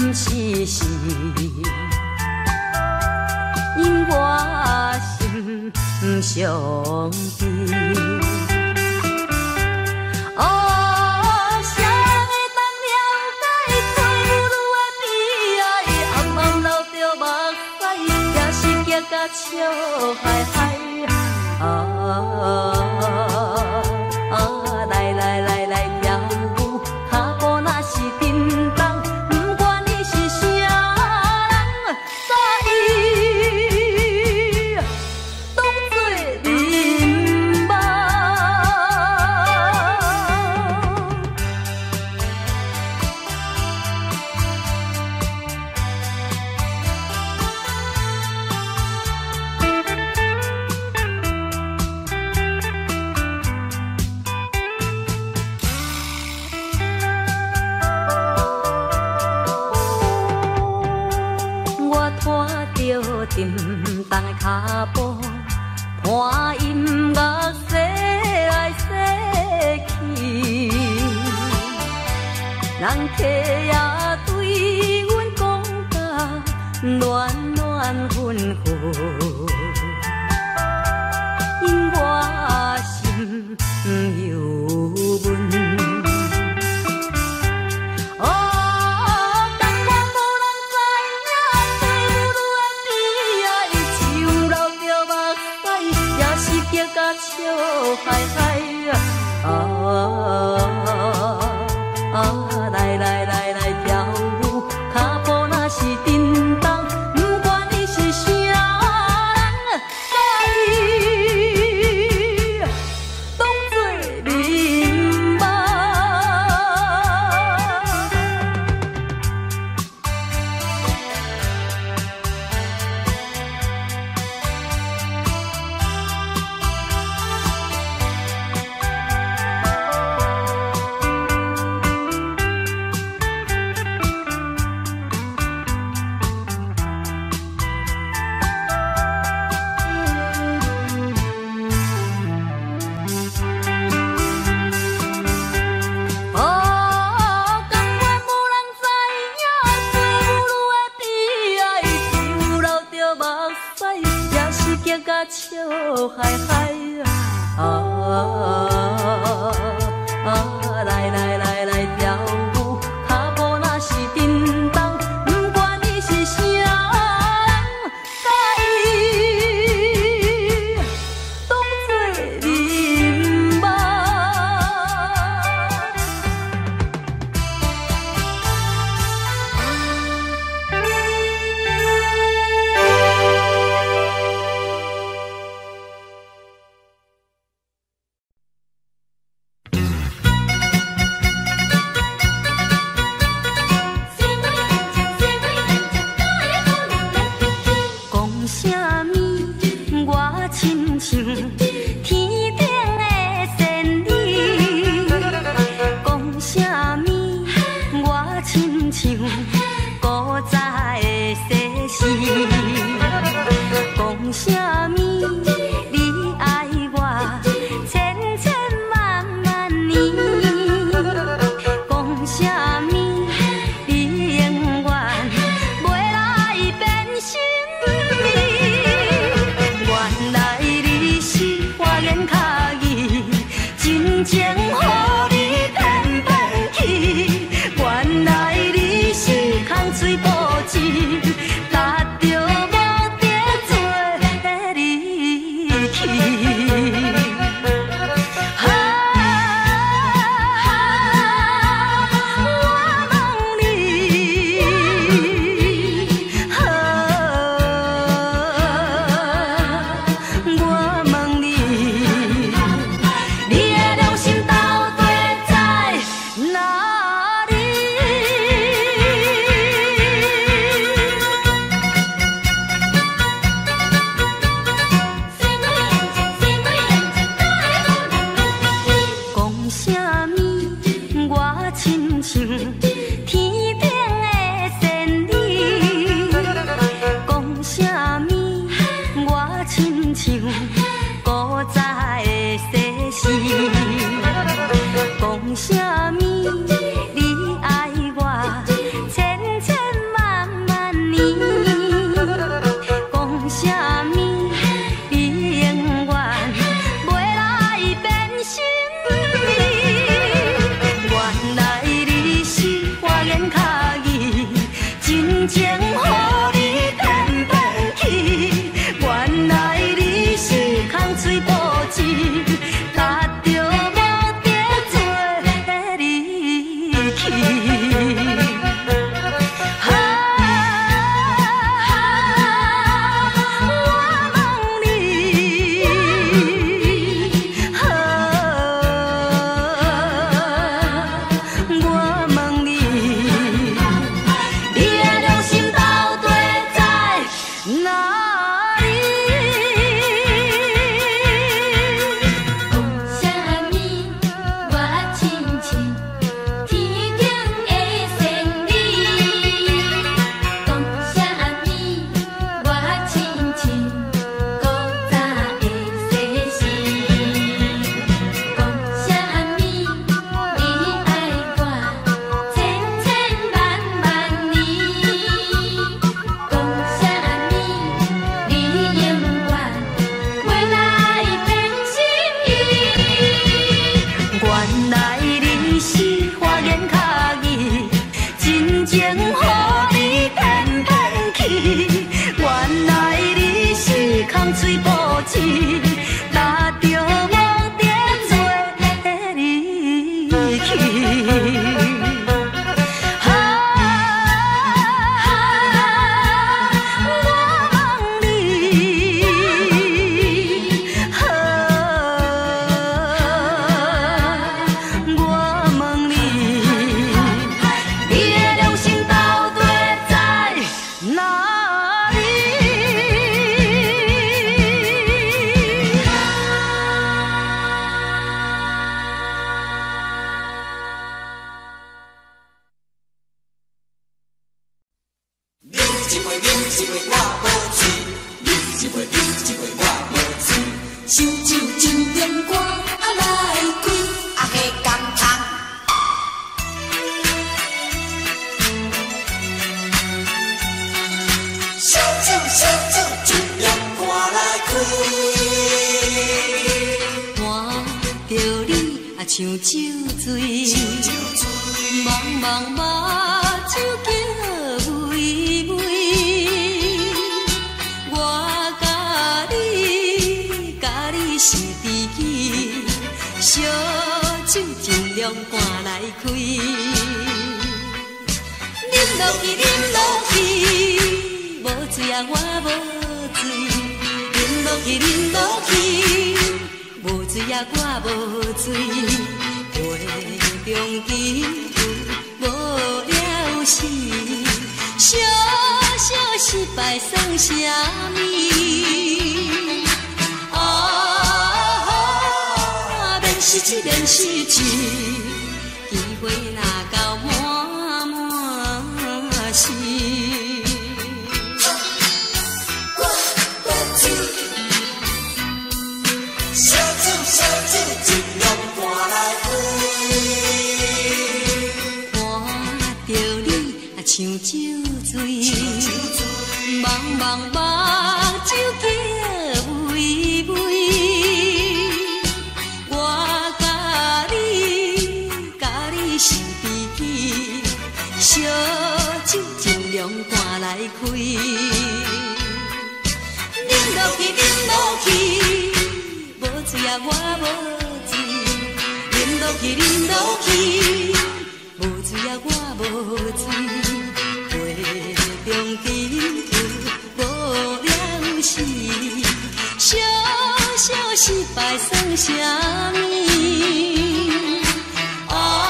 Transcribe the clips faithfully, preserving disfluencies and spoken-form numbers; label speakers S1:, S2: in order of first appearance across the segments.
S1: 是是，因我心上悲。哦，谁会当了解退路的悲哀？暗暗流着目屎，也是结甲笑嗨嗨。啊啊，来来来来跳舞，脚步若是震动，不管你是啥人，早已当作人梦。沉重的脚步，伴音乐洗来洗去，人客也对阮讲甲暖暖混混，因我心犹闷。笑嗨嗨啊啊！来来来来跳舞，脚步若是震动，不管你是啥人，早已当作人梦。笑嗨嗨啊啊！来来来来跳舞，脚步若是震动，不管你是啥人，早已当作人梦。心。 情予你骗骗去，原来你是空嘴无舌，达着目的做离去。啊，我问你，啊，我问你，你的良心到底在哪里？
S2: 讲啥物？我亲像天顶的仙女。讲啥物？我亲像古早的西施。讲啥物？你爱我千千万万年。讲啥物？你永远袂来变心意。
S1: 原来你是花言巧语，真情予你骗骗去。原来你是空嘴无舌，达着目的做离去。啊，我问你，啊，我问你，你的良心到底在哪里？
S3: 你一回，你一回，我无醉；你一回，你一回，我无醉。烧酒酒点歌啊来开，啊下工厂。烧酒烧酒酒点歌来开。
S1: 看着你啊像酒醉，茫茫目睭叫微微。我甲你甲你是知己，烧酒尽量赶来开。饮落去，饮落去，无醉啊我无醉。饮落去，饮落去，无醉啊我无醉。杯中珍珠无了时，小小失败算啥物？啊，免失志，免失志，机会若到满满是。
S3: 我无醉，烧酒烧酒尽量赶来开。
S1: 看着你啊像酒醉，茫茫目睭叫微微。我甲你甲你是知己，烧酒尽量赶来开。饮落去，饮落去，无醉啊我无醉。饮落去，饮落去，无醉啊我无醉。杯中珍珠无了时，小小失败算啥物？啊，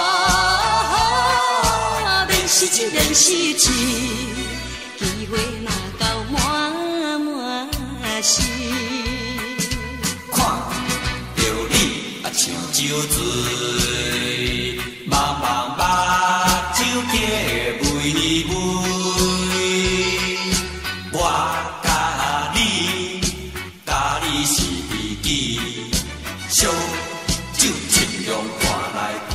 S1: 免失志，免失志，机会若到满满是。
S3: 看着你啊像酒醉，茫茫目睭叫微微。我甲你，甲你是知己，烧酒尽量赶来开。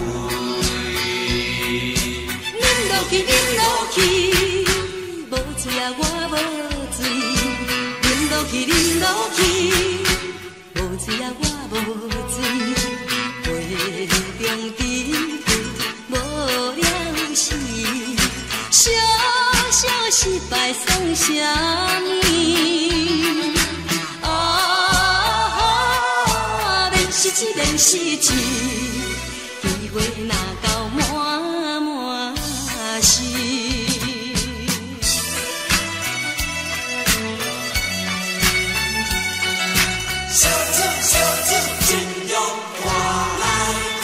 S1: 饮落去，饮落去，无醉啊我无醉。饮落去，饮落去，无醉啊我无醉。杯中珍珠无了时，小小失败啥物？啊，连是一，连是一，机会若到满满是。
S3: 小子，小子，金阳花来开。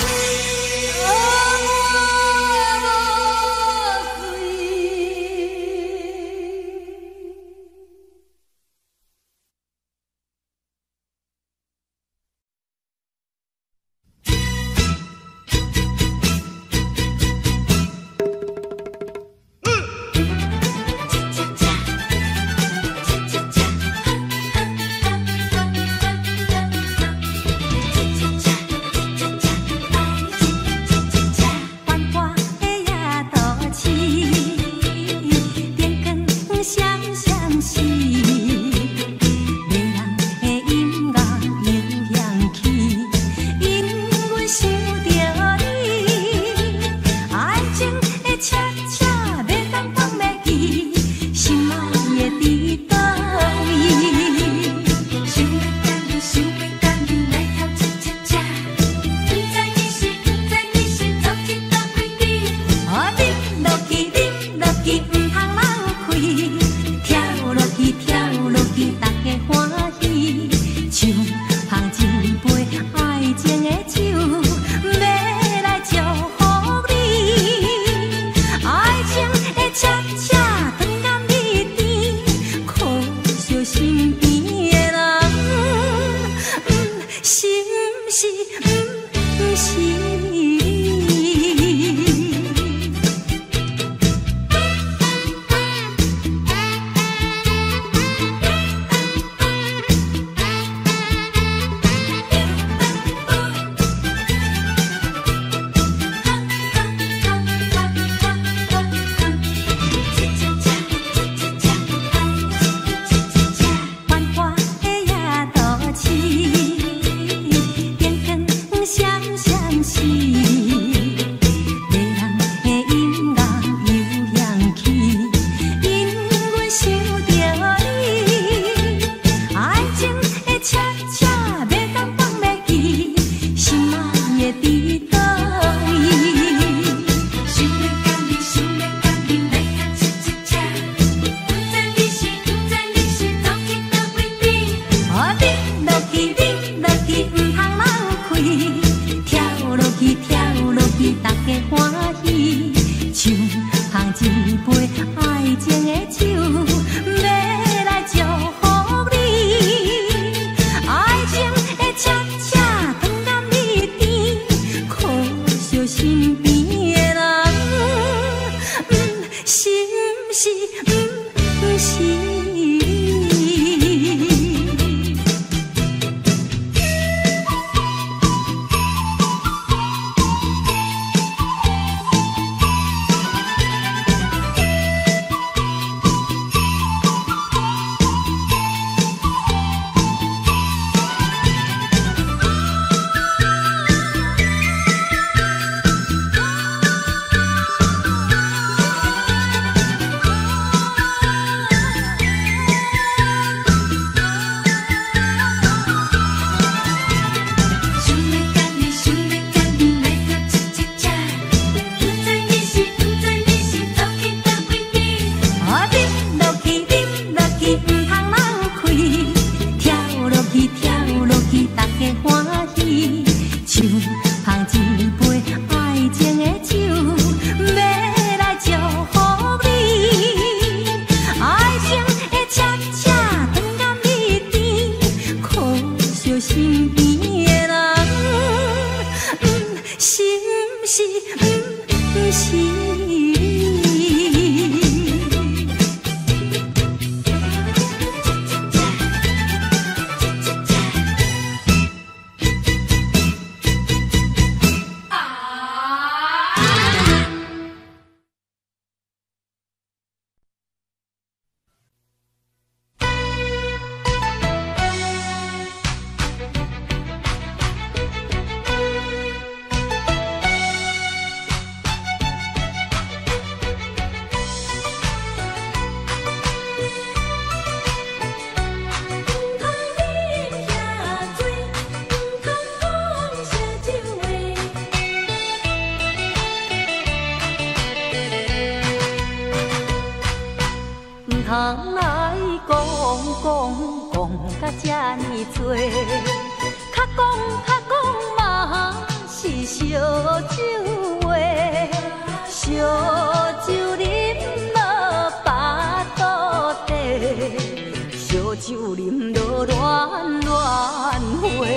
S1: 多，较讲较讲嘛是烧酒话，烧酒啉落巴肚底，烧酒啉落乱乱花。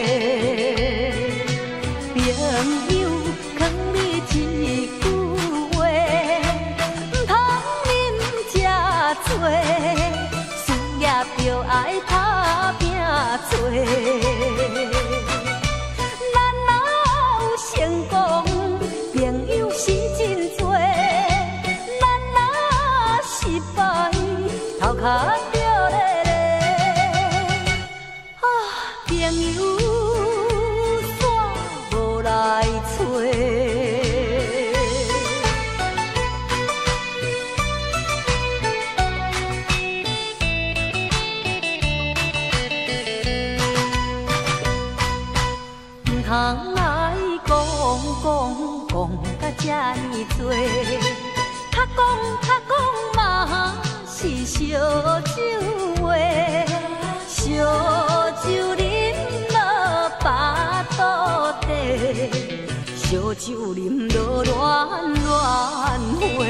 S1: 朋友劝你一句话，唔通啉这多，事业就爱打拼做。咱若有成功，朋友是真多；咱若失败，头壳着咧咧。啊，朋友。来找，唔通来讲讲讲甲这呢多，较讲较讲嘛是烧酒话，烧酒啉落巴肚底。烧酒啉落乱乱花，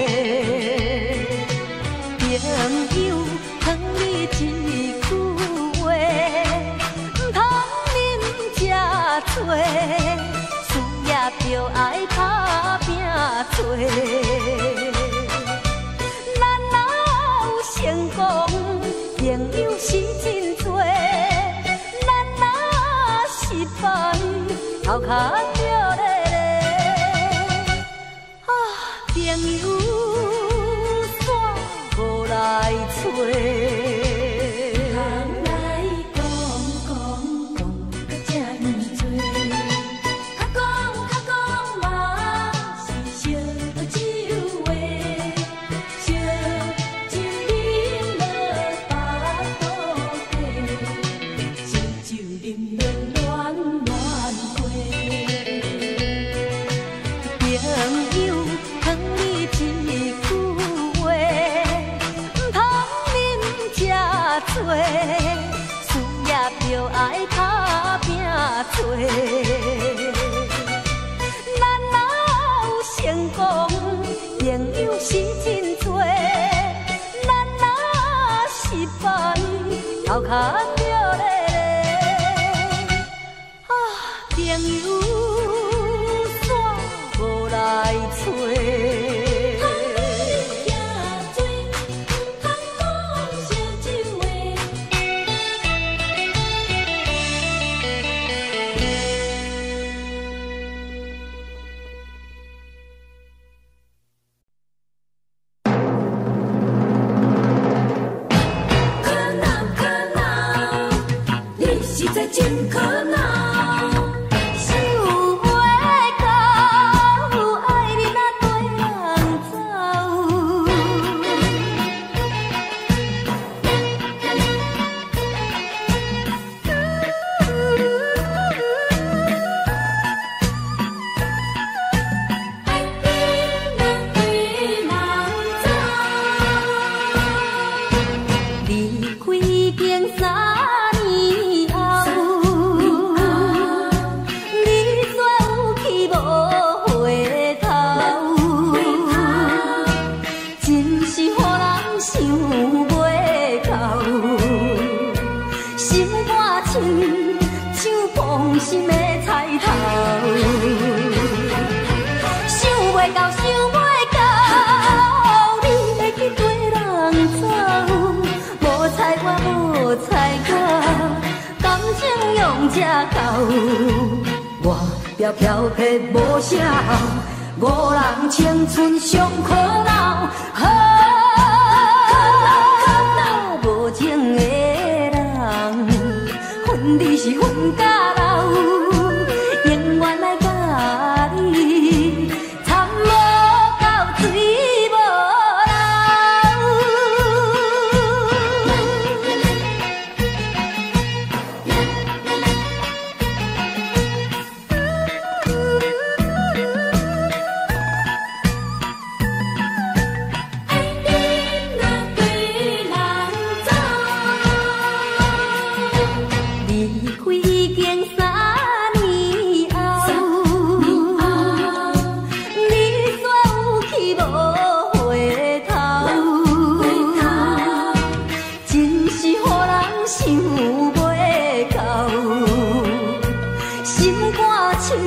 S1: 朋友劝你一句话，唔通啉这多，事业就爱打拼做。咱若有成功，朋友是真多；咱若失败，头壳着咧。朋友煞无来找，通来讲讲讲甲这呢多，较讲较讲嘛是烧酒话，烧酒啉落巴肚底，烧酒啉落乱乱花，朋友。劝你一句话，唔通啉这多，事业就爱打拼做。咱若有成功，朋友是真多；咱若失败，头壳着咧咧。啊，朋友。来找，通来也多，唔通讲烧酒话。可恼可恼，你实在真可恼。这够，我飘飘撇无啥后，五人青春上可恼，可恼无情的人，恨你是恨甲老，永远来甲你参无到水无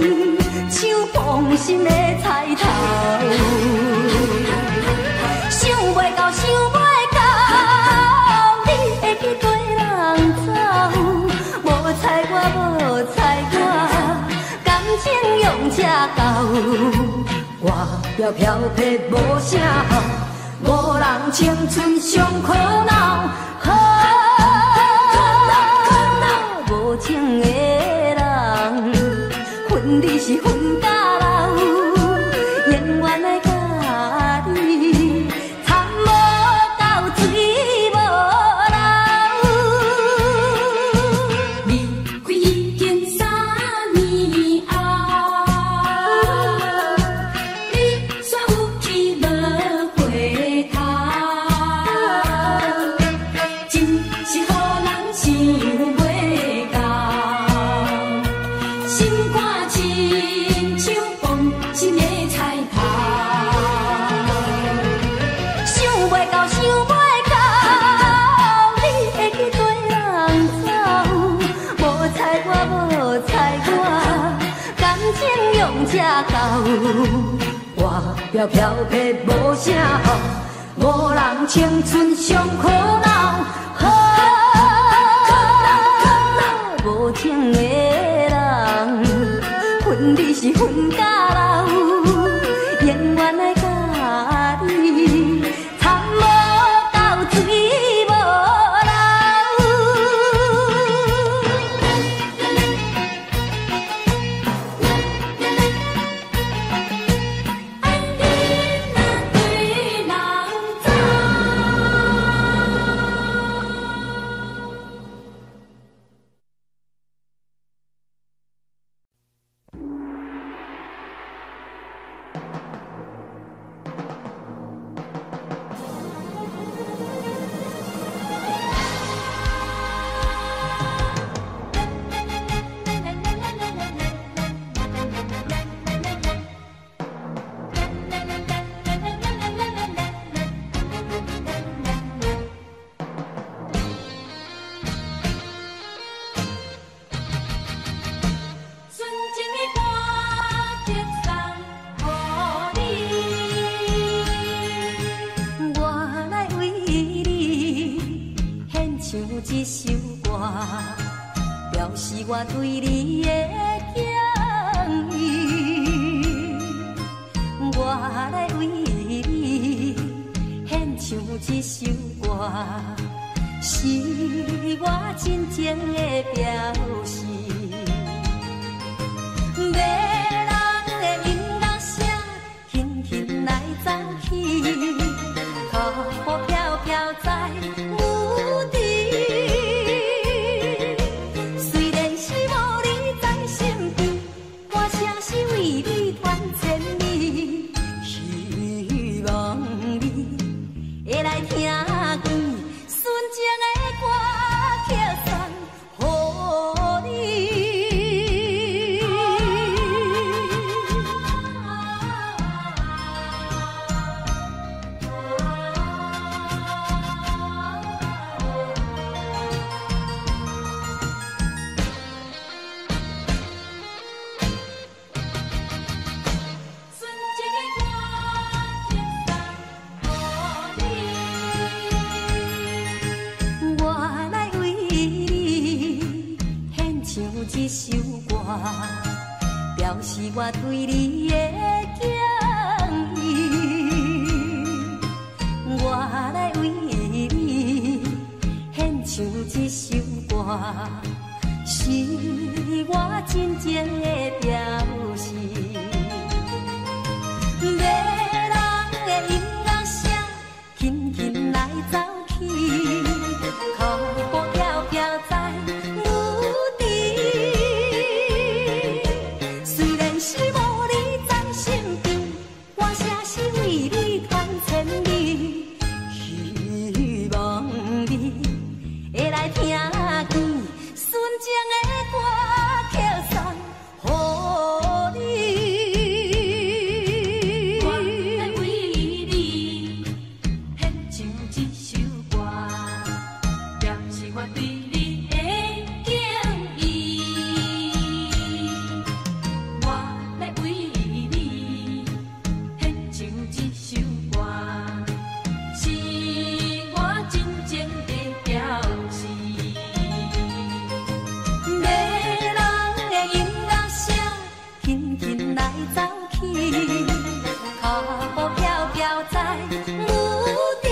S1: 像放心的菜头。想袂到，想袂到，你会去跟人走？无猜我，无猜我，感情用这厚，外表漂泊无啥好，无人青春上苦恼。无情的人，分你是分到老，永远的甲你参无到水无流。
S2: 离开已经三年后，你煞有去无回头，真是予人想。外表漂泊无啥好，无人青春上苦恼。无情的人，分你是分到老，永远的甲你参无到水无流。一首歌，表示我对你的敬意。我来为你献唱一首歌，是我真情的表示。迷人的音乐声，轻轻来走起，雨飘飘在屋顶。一首歌，表示我对你的敬意。我来为你献唱一首歌，是我真情的表示。迷人的音乐声，轻轻来走起，雨飘飘在。听见纯情的歌，曲送予你。 人来走去，脚步飘飘在雾地。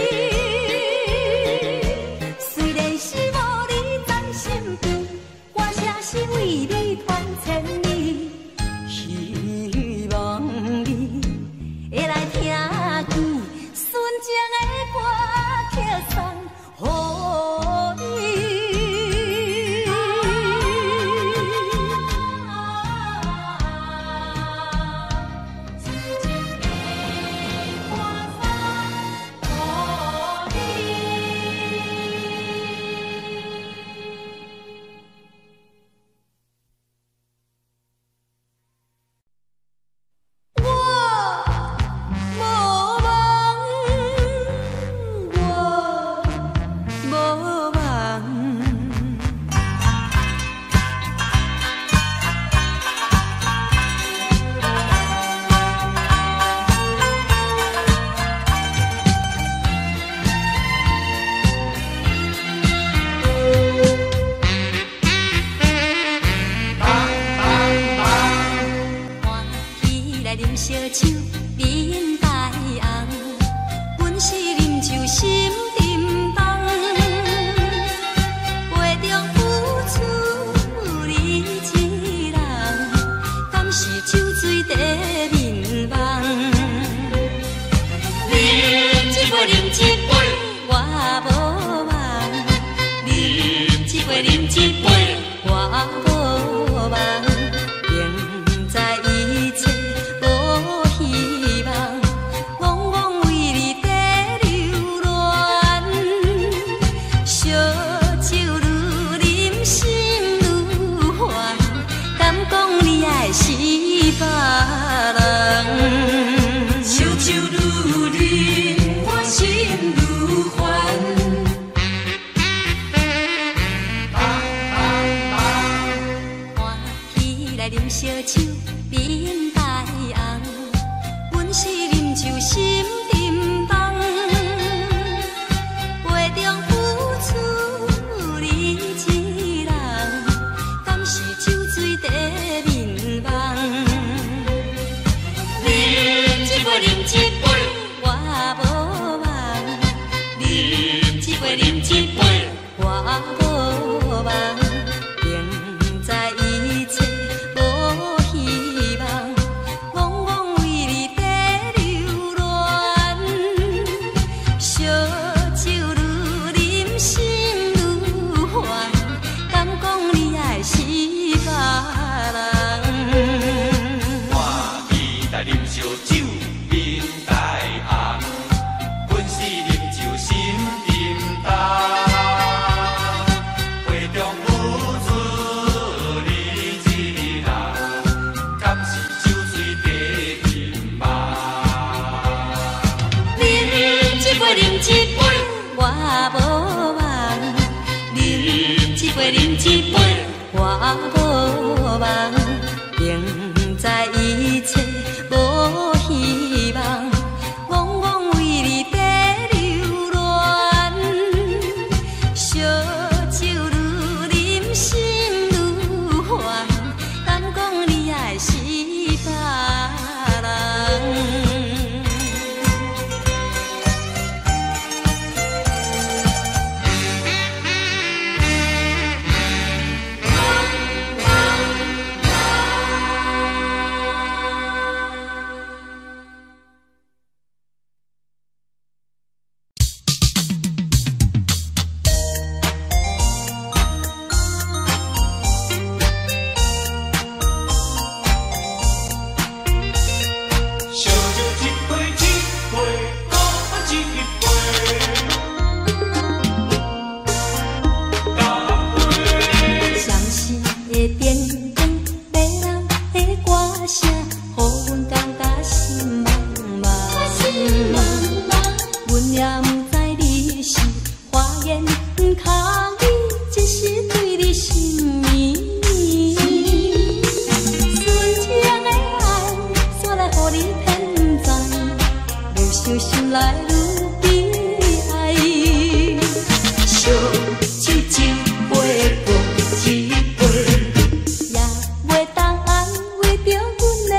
S2: 虽然是无你在身边，我还是为你传千里。希望你会来听见纯情的歌，曲送予你。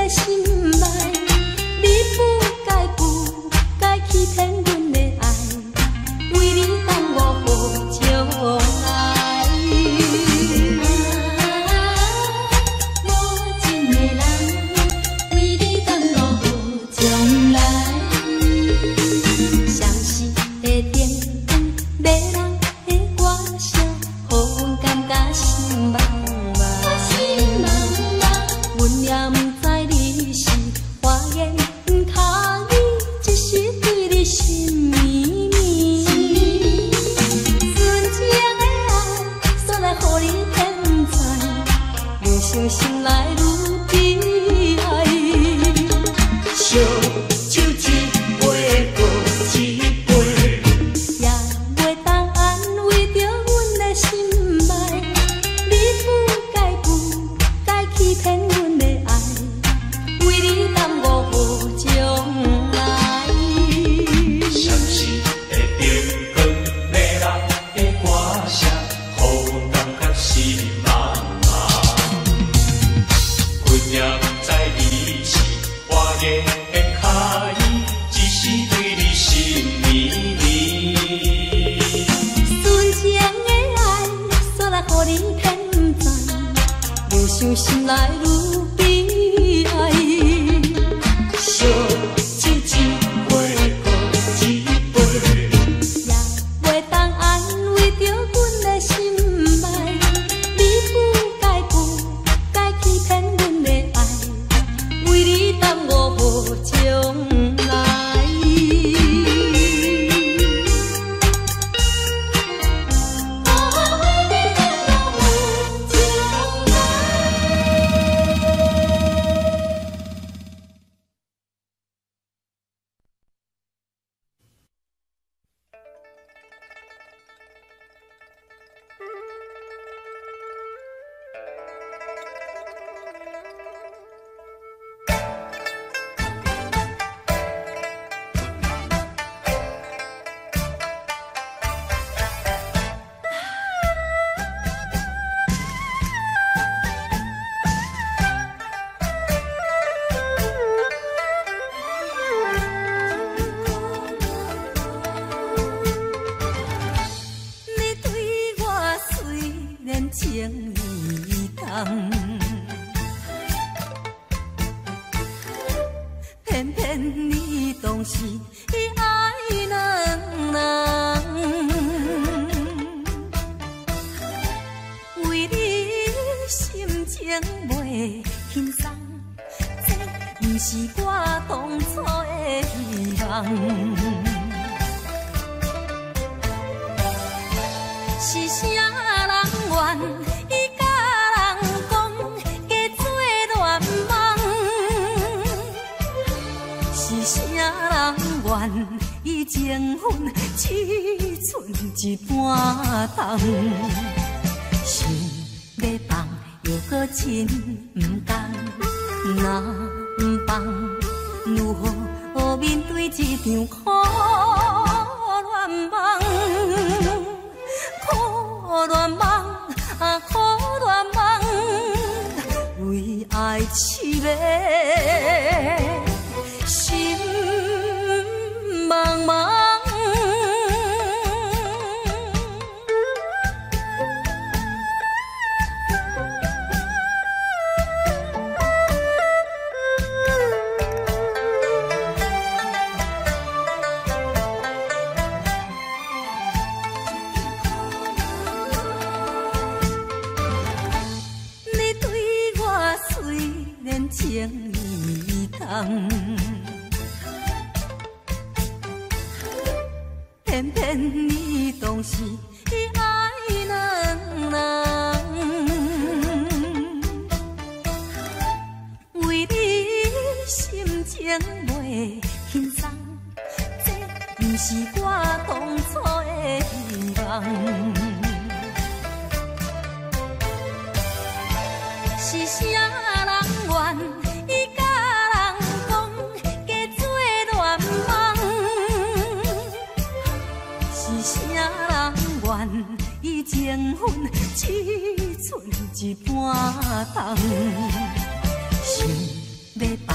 S2: 一半冬，想要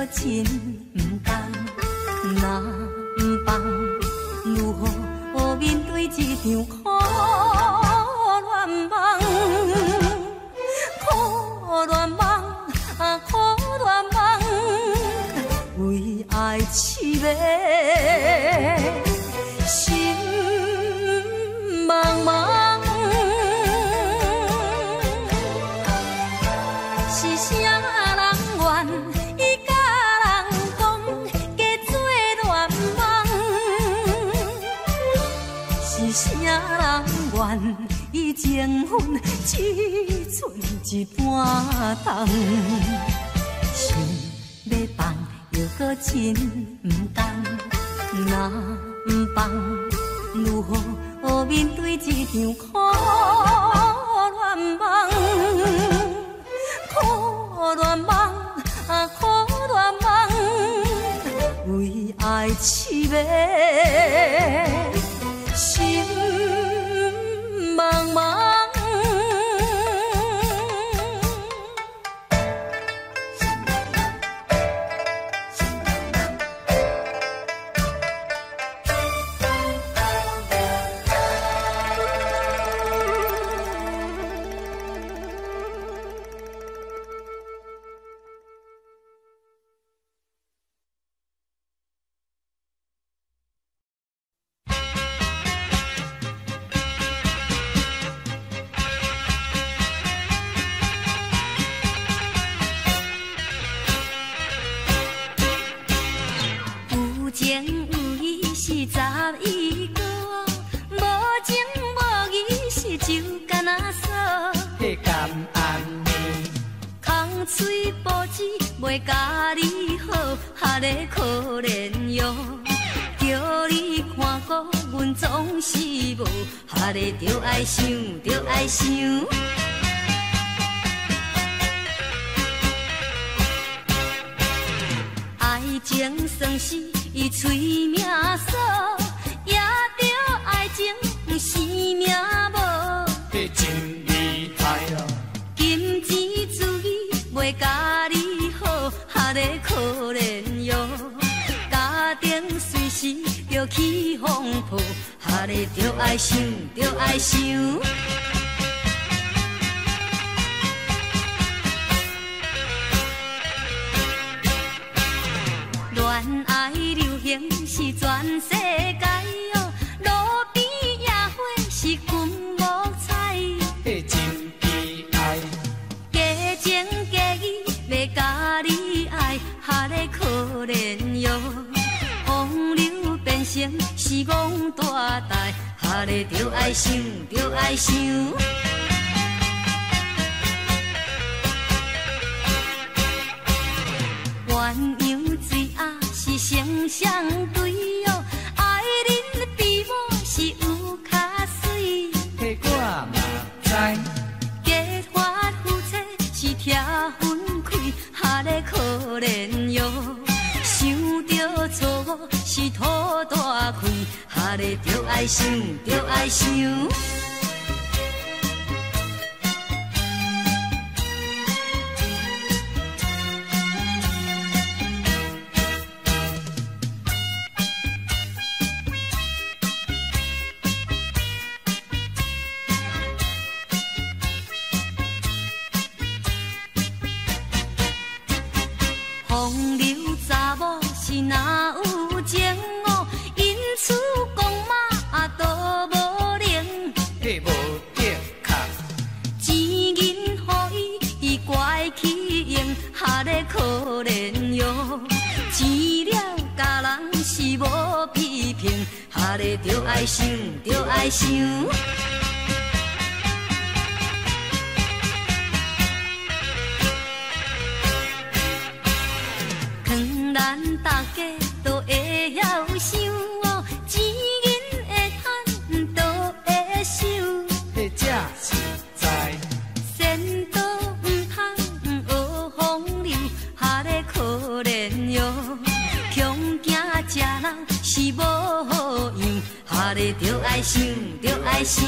S2: 真不甘，若不放，如何面对这场苦恋梦？苦恋梦啊，苦恋梦，为爱痴迷，心茫茫。是啥人愿伊甲人讲加做恋梦？是啥人愿伊情分只剩一半重？想要放又搁真不甘，若不放，如何面对这场苦恋梦？苦恋梦啊，苦恋梦，为爱痴迷，心茫茫。袂甲你好，哈个可怜哟！叫你看顾，阮总是无，哈个着爱想，着爱想。爱情算是伊催命锁，也着爱情生命无。
S4: 你真厉害哦！
S2: 金钱主义袂甲你。哈个可怜哟，家庭随时着起风暴，哈个着爱想，着爱想。恋爱流行是全世界哟，路边野花是金木彩。
S4: 你真悲哀，
S2: 假情假意要甲你爱，哈个可怜哟。风流变成是戆大台，哈个着爱想，着爱想。鸳鸯水鸭是成双对哟，爱恁比我是有较水。
S4: 迄我嘛知。
S2: 结发夫妻是拆分开，哈个可怜哟。想着错误是土大开，哈个着爱想，着爱想。风流查某是哪有情哦，因此讲嘛都无灵。
S4: 你无得靠，
S2: 钱银予伊，伊怪起用，哈个可怜哟。钱了家人是无批评，哈个着爱想，着爱想。咱大家都会晓想哦，钱银会赚都会收。
S4: 迄才实在。
S2: 仙道唔通学风流，哈个可怜哟。穷囝食人是无好样，哈个着爱想，着爱想。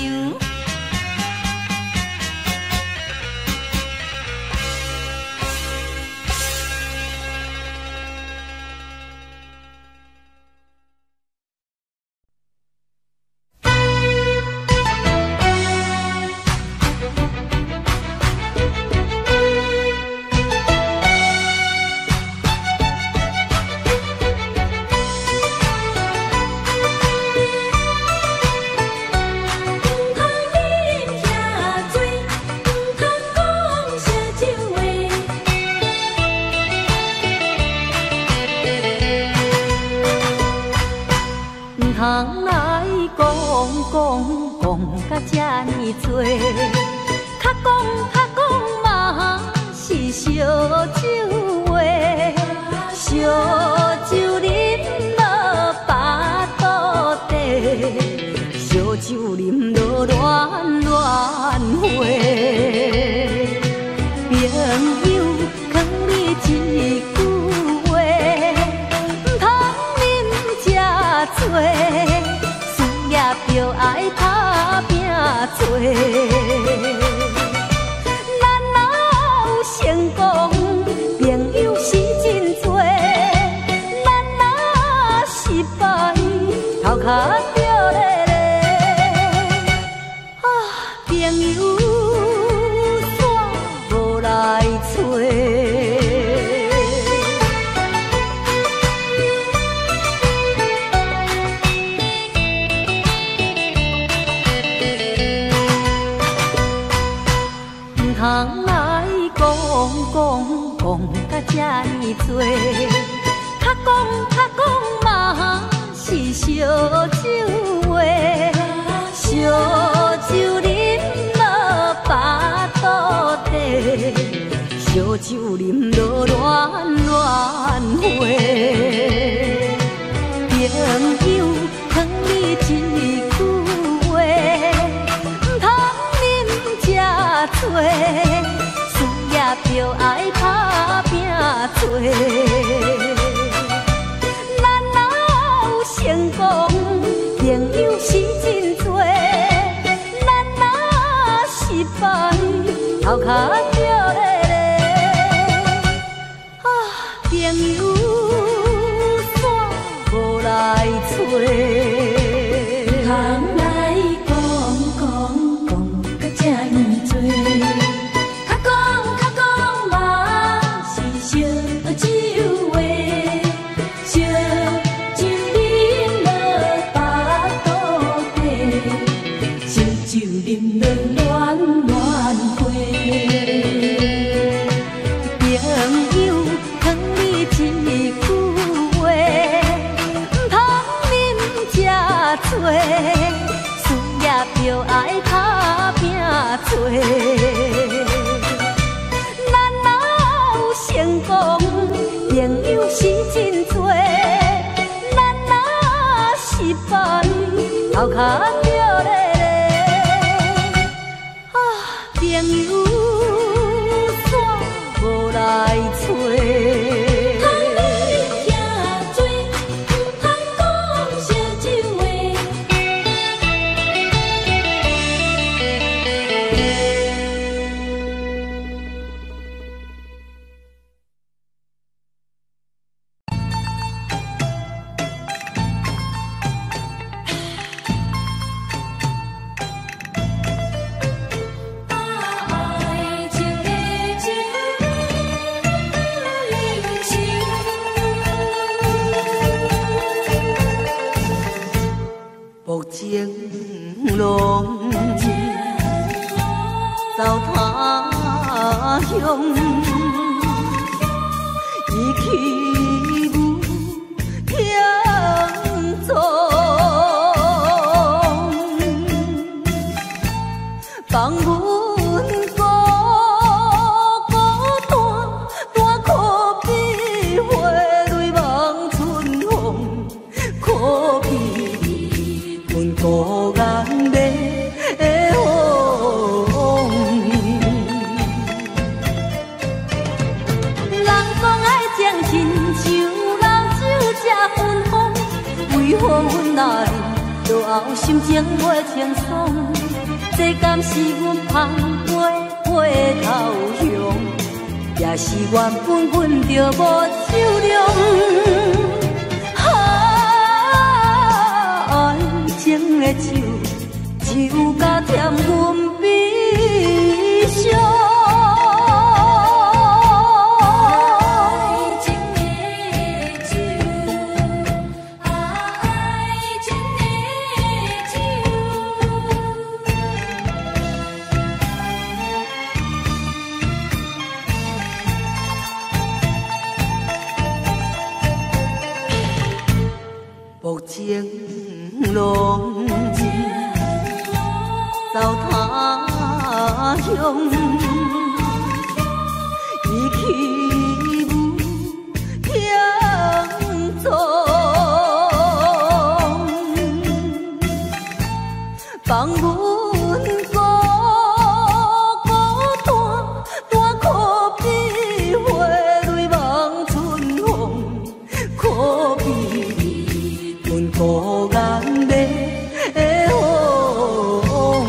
S2: 多，较讲较讲嘛是烧酒话，烧酒啉落巴肚底，烧酒啉落暖暖花。朋友劝你一句话，唔通啉这多。事业就爱打拼做，咱若有成功，朋友是真多；咱若失败，头壳着咧咧。啊，朋友煞无来找。通来讲讲讲甲这呢多，较讲较讲嘛是烧酒话，烧酒啉落巴肚底，烧酒啉落暖暖花。朋友劝你一句话，唔通啉这多。事业就爱打拼做，咱若有成功，朋友是真多；咱若失败，头壳着咧咧。啊，朋友煞无来找。通来讲讲讲甲这呢多。事业就爱打拼做，咱若有成功，朋友是真多；咱若失败，头壳着咧咧。啊，朋友煞无来找。目前拢走他乡，伊去有听从，放阮孤孤单单可比花蕊望春风，可比阮孤雁的风。人讲爱将亲像老酒这芬芳，为何阮来落后心情袂轻松？这敢是阮芳花花头香，也是缘分阮着无酒量。爱情的酒，酒甲添阮悲伤。目前拢走他雄，伊起舞轻松，放阮孤孤单单可比花蕊望春风，可比阮孤雁马红。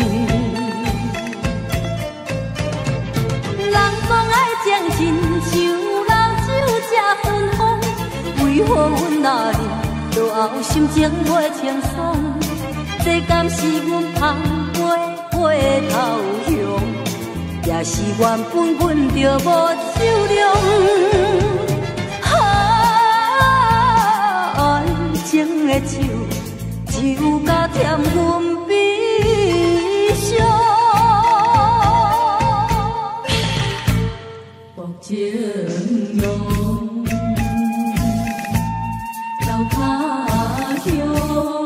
S2: 人讲爱将亲像老酒吃芬芳，为何阮若啉落后心情袂清爽？这敢是阮芳花花头香，也是原本阮就无酒量。啊，爱情的酒，酒甲甜阮悲伤。薄情浓，老他乡。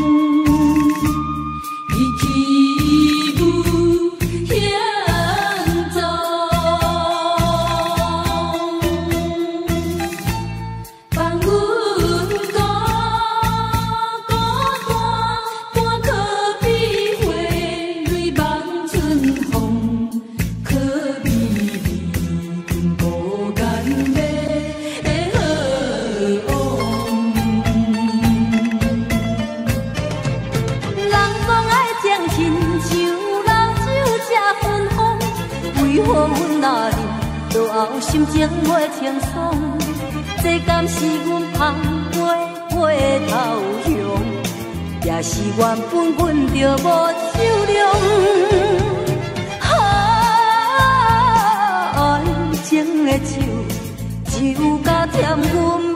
S2: 心情袂清爽，这敢是阮芳花花头香，也是原本阮就无酒量。啊，爱情的酒，酒甲甜阮。